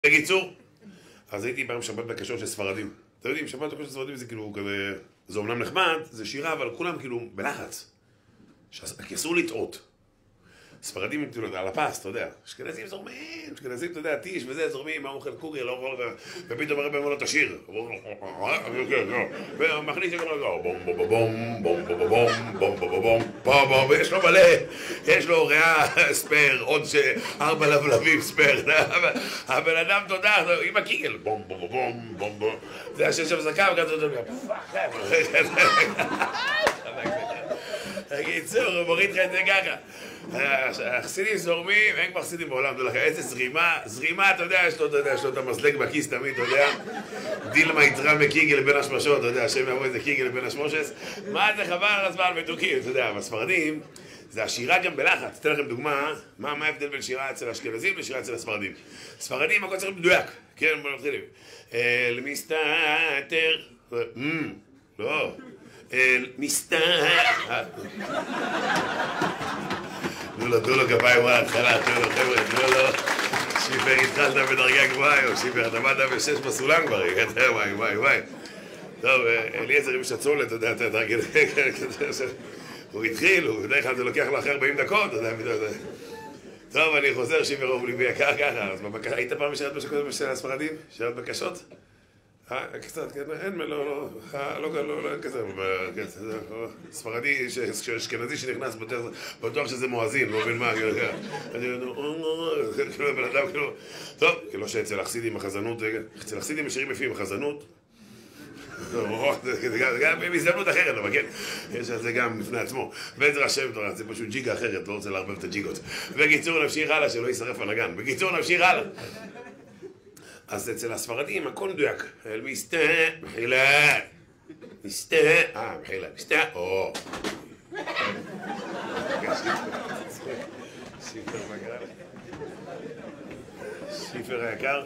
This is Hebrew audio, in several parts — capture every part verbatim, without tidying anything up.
בקיצור, אז הייתי פעם שבת בקשות של ספרדים. אתם יודעים, שבת בקשות של ספרדים זה כאילו כזה, זה אומנם נחמד, זה שירה, אבל כולם כאילו בלחץ. כי אסור לטעות. ספרדים על הפס, אתה יודע, אשכנזים זורמים, אשכנזים, אתה יודע, טיש וזה, זורמים, האוכל קוגר, ופתאום הרבה פעמים לא תשאיר. ומכניס שגם לא, בום בום בום בום בום בום בום בום בום בום, ויש לו מלא, יש לו ריאה ספר, עוד ארבע לבלבים ספר. הבן אדם, תודה, עם הקיגל, בום בום בום בום בום. זה השם שם זקה, וכזה אותו, פאק, בקיצור, הוא מוריד לך את זה ככה. החסידים זורמים, אין כבר חסידים בעולם, תודה לך, איזה זרימה, זרימה, אתה יודע, יש לו, אתה יודע, יש לו את המזלג בכיס תמיד, אתה יודע, דילמה יתרה מקיגל בין השמשות, אתה יודע, השם יבוא איזה קיגל בין השמושס, מה זה חבל על הזמן מתוקים, אתה יודע, בספרדים, זה השירה גם בלחץ, אתן לכם דוגמה, מה ההבדל בין שירה אצל האשכנזים לשירה אצל הספרדים. ספרדים, הכל צריך מדויק, כן, בוא נתחילים, אל מסתתר, לא, אל מסתתר, תנו לו, תנו לו כפיים רע, התחלה, תנו לו, חבר'ה, תנו לו. שיפר, התחלת בדרגה גבוהה היום, שיפר, אתה באת בשש בסולם כבר, וואי, וואי, וואי. טוב, אליעזר עם שצולת, אתה יודע, אתה תגיד, הוא התחיל, הוא בדרך כלל זה לוקח לו אחרי ארבעים דקות, אתה יודע, טוב, אני חוזר, שיפר, הוא ליבי יקר ככה, אז היית פעם משרת בקשות של הספרדים? שרת בקשות? אה, קצת, כן, אין, לא, לא, לא, לא, לא, אין כזה, ספרדי, אשכנזי שנכנס, בטוח שזה מואזין, לא מבין מה, כאילו, בן אדם, כאילו, טוב, כאילו שאצל החסידים החזנות, אצל החסידים ישרים יפים החזנות, זה גם בהזדמנות אחרת, אבל כן, יש על זה גם בפני עצמו, בעזר השם, זה פשוט ג'יגה אחרת, לא רוצה לערבב את הג'יגות. בקיצור, נמשיך הלאה, שלא יישרף הנגן, בקיצור, נמשיך הלאה. אז אצל הספרדים הכל מדויק, אל מסתה, מחילה, מסתה, אה, מחילה, מסתה, או. שיפר, מה קרה לך? שיפר היקר?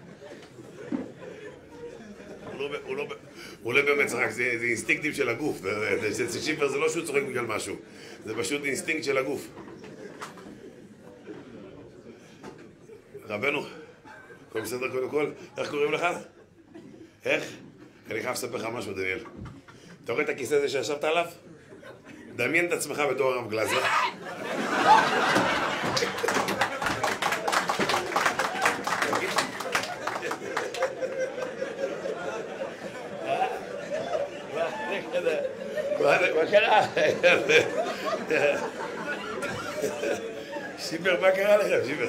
הוא לא באמת צחק, זה אינסטינקטים של הגוף, שיפר זה לא שהוא צוחק בגלל משהו, זה פשוט אינסטינקט של הגוף. רבנו, הכל בסדר קודם כל? איך קוראים לך? איך? אני חייב לספר לך משהו, דניאל. אתה רואה את הכיסא הזה שישבת עליו? דמיין את עצמך בתור הרב גלזר. מה קרה? שיפר, מה קרה לכם? שיפר.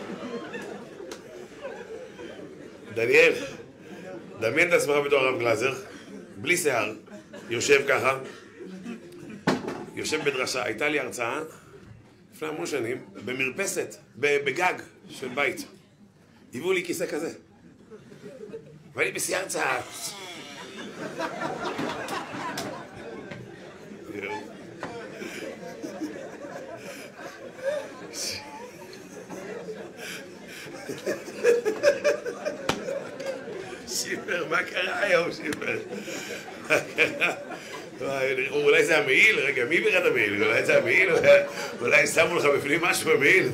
דניאל, דמיין את עצמך בתור הרב גלזר, בלי שיער, יושב ככה, יושב בדרשה, הייתה לי הרצאה לפני המון שנים, במרפסת, בגג של בית. הביאו לי כיסא כזה. ואני בשיא הרצאה. שיפר, מה קרה היום, שיפר? אולי זה המעיל? רגע, מי בירד המעיל? אולי זה המעיל? אולי שמו לך בפנים משהו במעיל?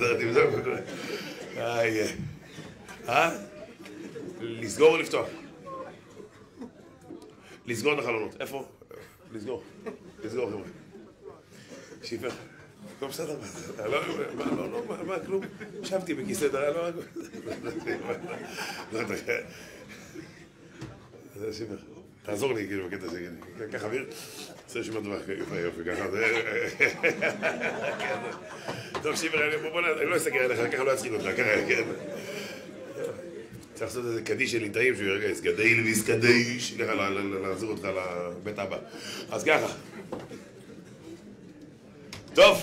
אה? לסגור או לפתוח? לסגור את החלונות. איפה? לסגור. לסגור, חבר'ה. שיפר. לא בסדר, מה? לא, לא, לא, מה, כלום? ישבתי בכיסא דרה, לא... לא, אתה... זה שיפר, תעזור לי כאילו בקטע הזה, קח אוויר, עושה רשימת דבר, יופי יופי, ככה, טוב שיפר, בוא נראה, אני לא אסתכל עליך, ככה לא אצחיק אותך, ככה, כן. צריך לעשות איזה קדיש של ליטאים שהוא ירגע, סגדי לביס קדיש, ככה לעזור אותך לבית אבא. אז ככה. טוב.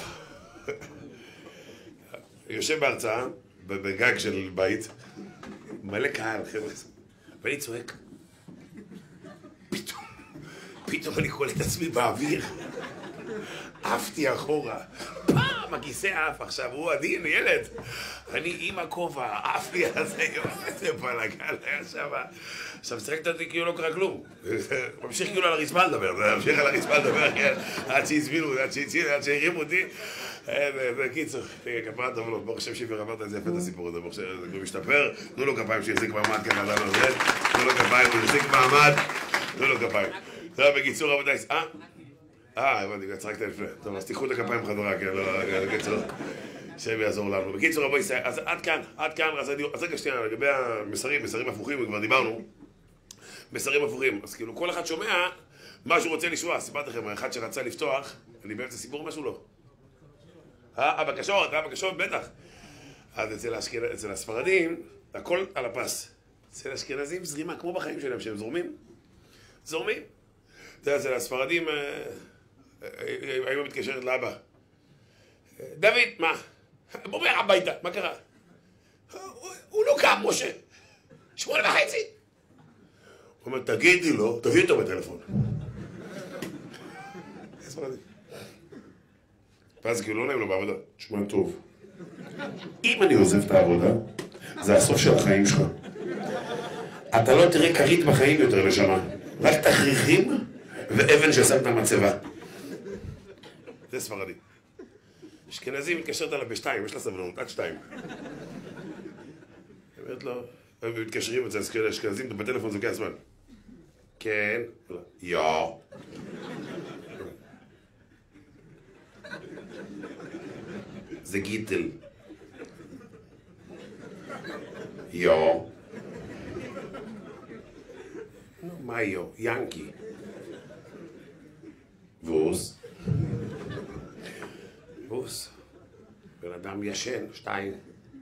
יושב בהרצאה, בגג של בית, מלא קהל, חבר'ה, ואני צועק. פתאום, פתאום אני קולט את עצמי באוויר, עפתי אחורה, פעם הכיסא עף, עכשיו הוא עדין, ילד, אני עם הכובע, עף לי על זה, איזה בלגן היה שם, עכשיו שחקת אותי כאילו לא קרה כלום, ממשיך כאילו על הרצפה לדבר, ממשיך על הרצפה לדבר, עד שהסבירו, עד שהרימו אותי, בקיצור, כפרה טוב לו, ברוך השם שיבר אמרת את זה יפה את הסיפור הזה, ברוך השם, זה משתפר, תנו לו כפיים שיחזיק מעמד ככה, תנו לו כפיים, הוא יחזיק מעמד, תנו לו כפיים. טוב, בקיצור רבותיי, אה? אה, הבנתי, צחקת לפני. טוב, אז תיקחו את הכפיים חזרה, כן, לא, בקיצור, שם יעזור לנו. בקיצור רבו ישראל, אז עד כאן, עד כאן, אז רגע שנייה, לגבי המסרים, מסרים הפוכים, כבר דיברנו, מסרים הפוכים, אז כאילו כל אחד שומע מה שהוא רוצה לשמוע, סיפרתי לכם, האחד שרצה לפתוח, אני באמצע סיפור משהו לא. אה, הבקשות, הבקשות, בטח. אז אצל, האשכנ... אצל הספרדים, הכל על הפס. אצל האשכנזים זרימה, כמו בחיים שלהם, שהם זורמים. זורמים. אתה יודע, אצל הספרדים, היום מתקשרת לאבא. דוד, מה? בוא בוא הביתה, מה קרה? הוא לא קם, משה. שמונה וחצי. הוא אומר, תגידי לו, תביא אותו בטלפון. ספרדים. ואז כאילו לא נעים לו בעבודה. תשמע טוב. אם אני עוזב את העבודה, זה הסוף של החיים שלך. אתה לא תראה כרית בחיים יותר לשמה. רק תכריכים ואבן ששמת מצבה. זה ספרדי. אשכנזי מתקשרת עליו בשתיים, יש לה סבלנות, עד שתיים. אומרת לו, הם מתקשרים את זה, אשכנזים, בטלפון זה לוקח זמן. כן. יו. זה גיטל. יו. מה יו? ינקי. ווס. ווס. בן אדם ישן, שתיים.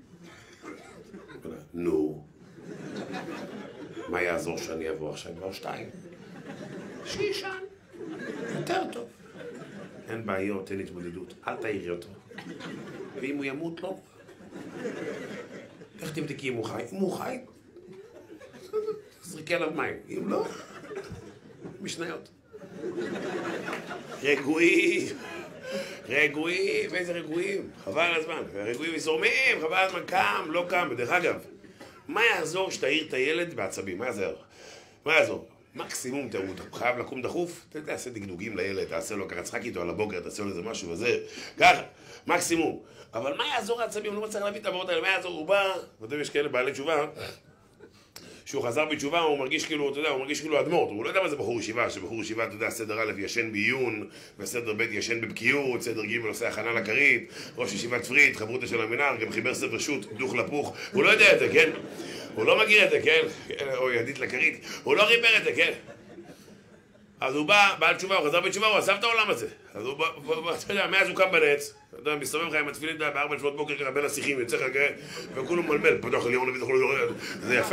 נו. מה יעזור שאני אבוא עכשיו כבר שתיים? שישן. יותר טוב. אין בעיות, אין התמודדות. אל תעירי אותו. ואם הוא ימות, לא. איך תבדקי אם הוא חי? אם הוא חי, תזרקי עליו מים. אם לא, משניות. רגועים. רגועים, איזה רגועים? חבל על הזמן. רגועים וזורמים, חבל על הזמן, קם, לא קם. ודרך אגב, מה יעזור שתעיר את הילד בעצבים? מה יעזור? מה יעזור? מקסימום תראו, אתה חייב לקום דחוף, תעשה דגדוגים לילד, תעשה לו ככה, צחק איתו על הבוקר, תעשה לו איזה משהו וזה, ככה, מקסימום. אבל מה יעזור העצבים? הוא לא מצליח להביא את העברות האלה, מה יעזור? הוא בא, ואתם יש כאלה בעלי תשובה, שהוא חזר בתשובה, הוא מרגיש כאילו, אתה יודע, הוא מרגיש כאילו אדמו"ר, הוא לא יודע מה זה בחור ישיבה, שבחור ישיבה, אתה יודע, סדר א' ישן בעיון, וסדר ב' ישן בבקיאות, סדר ג' עושה הכנה לכרית, ראש ישיבת פריד, חברותא של המנהר, גם חיבר ספר שו"ת, דוך לפוך, הוא לא יודע את זה, כן? הוא לא מכיר את זה, כן? או ידית לכרית, הוא לא ריבר את זה, כן? אז הוא בא, בעל תשובה, הוא חזר בתשובה, הוא עזב את העולם הזה. אז הוא בא, אתה יודע, מאז הוא קם בנץ, אתה יודע, מסתובב לך עם התפילין, אתה יודע, בארבע לפנות בוקר ככה בין השיחים, יוצא לך ככה, וכולו מלמל, פתוח ליום נביא, זה יפה.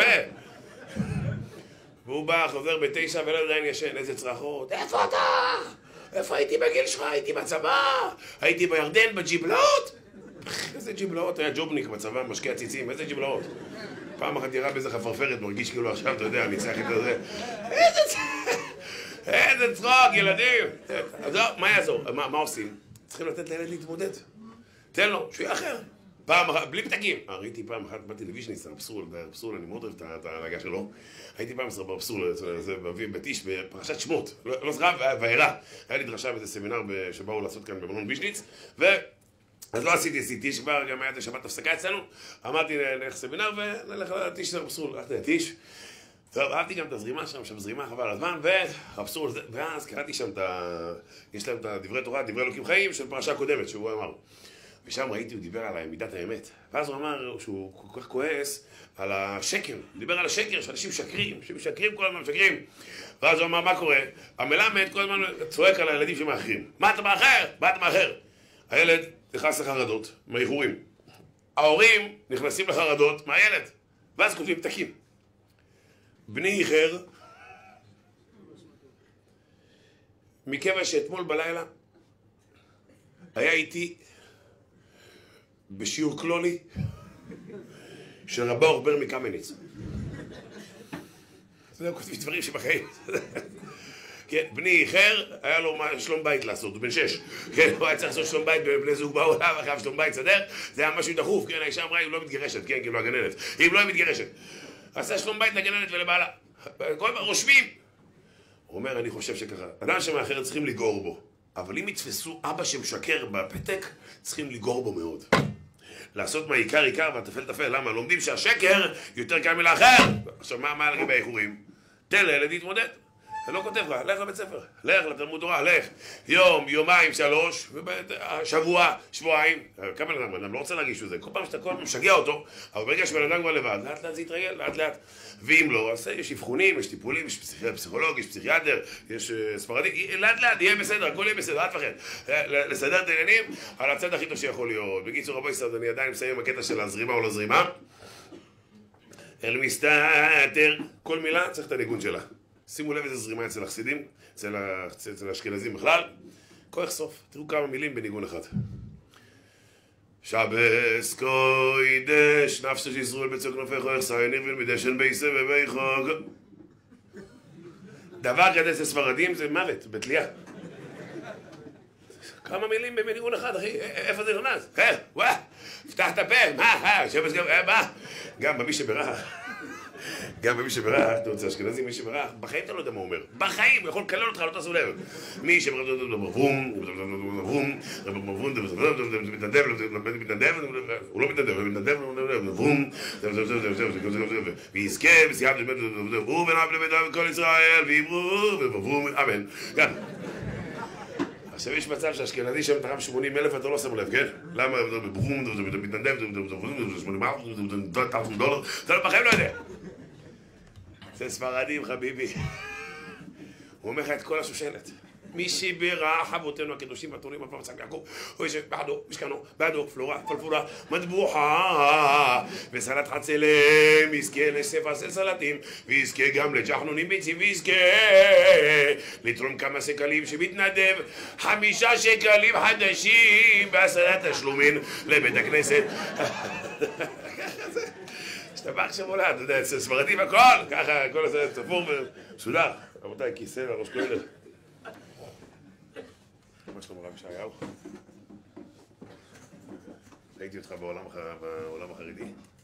והוא בא, חוזר בתשע, ולא עדיין ישן, איזה צרחות. איפה אתה? איפה הייתי בגיל שלך? הייתי בצבא? הייתי בירדן, בג'יבלאות? איזה ג'יבלאות? היה ג'ובניק בצבא, משקיע ציצים, איזה ג'יבלאות? פעם אחת ירה באיזה חפרפרת, מרגיש כאילו עכשיו, אתה יודע, ניצח את זה. איזה צחוק, איזה צחוק, ילדים. אז לא, מה יעזור? מה עושים? צריכים לתת לילד להתמודד. תן לו, שהוא יהיה אחר. פעם אחת, בלי פתקים. ראיתי פעם אחת, באתי לויז'ניץ, הפסול, הפסול, אני מאוד אוהב את ההנהגה שלו. הייתי פעם עשרה בפסול, בבית איש, בפרשת שמות. לא זכרה, והערה. היה לי דרשה באיזה סמינר שבאו לעשות כאן במלון ויז'ניץ, ו... אז לא עשיתי, עשיתי איש כבר, גם היה את השבת הפסקה אצלנו, אמרתי נלך סמינר ונלך לטיש של הפסול, הלכתי לטיש. טוב, אהבתי גם את הזרימה שם, שם זרימה חבל הזמן, והפסול, ואז קראתי שם את ה... יש להם את הדברי תורה, דברי אלוקים חיים של פרשה קודמת, שהוא אמר. ושם ראיתי, הוא דיבר על מידת האמת. ואז הוא אמר שהוא כל כך כועס על השקר, הוא דיבר על השקר, שאנשים שקרים, שמשקרים כל הזמן, משקרים. ואז הוא אמר, מה קורה? המלמד כל הזמן צועק על הילדים שמאחרים. מה אתה מאחר? מה אתה מאחר? הילד נכנס לחרדות, מאיחורים. ההורים נכנסים לחרדות מהילד, ואז כותבים פתקים. בני איחר, מכיוון שאתמול בלילה היה איתי בשיעור כלולי של רבה אורבר מקמניץ. זה כותבים דברים שבחיים. כן, בני איחר, היה לו שלום בית לעשות, הוא בן שש. כן, הוא היה צריך לעשות שלום בית, בני זוג בעולם, אחריו שלום בית סדר, זה היה משהו דחוף, כן, האישה אמרה, היא לא מתגרשת, כן, כאילו הגננת, אם לא היא מתגרשת. עשה שלום בית לגננת ולבעלה. כל הזמן רושמים. הוא אומר, אני חושב שככה, אדם שמאחר צריכים לגעור בו. אבל אם יתפסו אבא שמשקר בפתק, צריכים לגור בו מאוד. לעשות מהעיקר עיקר והטפל טפל. למה? לומדים שהשקר יותר קל מלאחר. עכשיו, מה, מה לגבי האיחורים? תן לילד להתמודד. אתה לא כותב לך, לך לבית ספר, לך לתלמוד תורה, לך. יום, יומיים, שלוש, שבוע, שבועיים. כמה בן אדם, אני לא רוצה להגיש את זה. כל פעם שאתה כל פעם משגע אותו, אבל ברגע שבן אדם כבר לבד, לאט לאט זה יתרגל, לאט לאט. ואם לא, אז יש אבחונים, יש טיפולים, יש פסיכולוג, יש פסיכיאטר, יש ספרדי, לאט לאט, יהיה בסדר, הכל יהיה בסדר, אל תפחד. לסדר את העניינים על הצד הכי טוב שיכול להיות. בקיצור, רבו ישראל, אני עדיין מסיים הקטע של הזרימה או לא זרימה. אל מסתתר, כל מילה צריך את הניגון שלה. שימו לב איזה זרימה אצל החסידים, אצל, אצל האשכנזים בכלל. כה יחשוף, תראו כמה מילים בניגון אחד. שבס קוידש, נפשו שישראל בצל כנופי חויך סייניר ולמדשן בייסה ובי חוג. דבר כזה אצל ספרדים זה מוות, בתלייה. כמה מילים בניגון אחד, אחי, איפה זה נכנס? אה, וואה, פתח את הפה, מה, אה, שבס גם, אה, מה? גם במי שברח. גם במי שברח, אתה רוצה אשכנזי, מי שברח, בחיים אתה לא יודע מה הוא אומר. בחיים, הוא יכול לקלל אותך, לא תעשו לב. מי שברח, וום, וום, וום, מתנדב, מתנדב, הוא לא מתנדב, הוא מתנדב, וום, ויזכה, וסיימת, הוא בנאב לבית כל ישראל, ויברו, וום, אמן. גם. עכשיו יש מצב שהאשכנזי שם תרם שמונים אלף, אתה לא שם לב, כן? למה? בום, מתנדב, שמונים אלף דולר, אתה בחיים לא יודע. זה ספרדים, חביבי. הוא אומר לך את כל השושלת. מי שברך אבותינו הקדושים והטהורים על פי מצב יעקב, הוא יושב בעדו, משכנו, בעדו, פלורה, פלפולה, מטבוחה, וסלט חצלם, יזכה לספר של סלטים, ויזכה גם לג'חנונים ביצים, ויזכה לתרום כמה שקלים שמתנדב, חמישה שקלים חדשים בעשרת תשלומים לבית הכנסת. השתבח שמולד, אתה יודע, אצל ספרדים הכל, ככה, הכל הזה תפור וסודר. רבותיי, כיסא לראש כולל. מה שלום רב ישעיהו? ראיתי אותך בעולם החרדי.